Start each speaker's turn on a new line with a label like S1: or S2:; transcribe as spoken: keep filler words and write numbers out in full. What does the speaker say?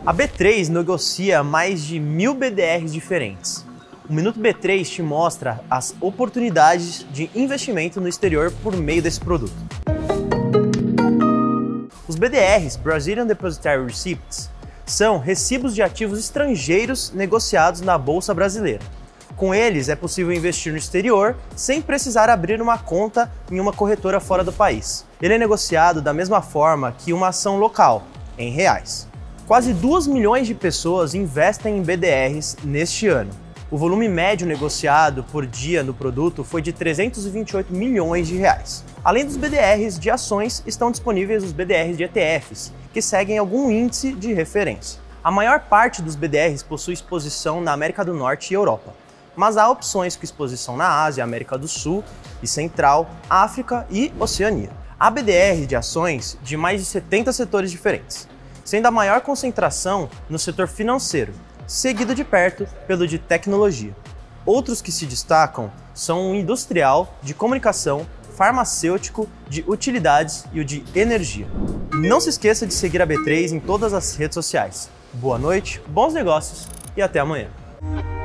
S1: A B três negocia mais de mil B D Rs diferentes. O Minuto B três te mostra as oportunidades de investimento no exterior por meio desse produto. Os B D Rs, Brazilian Depositary Receipts, são recibos de ativos estrangeiros negociados na Bolsa Brasileira. Com eles, é possível investir no exterior sem precisar abrir uma conta em uma corretora fora do país. Ele é negociado da mesma forma que uma ação local, em reais. Quase duas milhões de pessoas investem em B D Rs neste ano. O volume médio negociado por dia no produto foi de trezentos e vinte e oito milhões de reais. Além dos B D Rs de ações, estão disponíveis os B D Rs de E T Fs, que seguem algum índice de referência. A maior parte dos B D Rs possui exposição na América do Norte e Europa, mas há opções com exposição na Ásia, América do Sul e Central, África e Oceania. Há B D R de ações de mais de setenta setores diferentes, sendo a maior concentração no setor financeiro, seguido de perto pelo de tecnologia. Outros que se destacam são o industrial, de comunicação, farmacêutico, de utilidades e o de energia. Não se esqueça de seguir a B três em todas as redes sociais. Boa noite, bons negócios e até amanhã.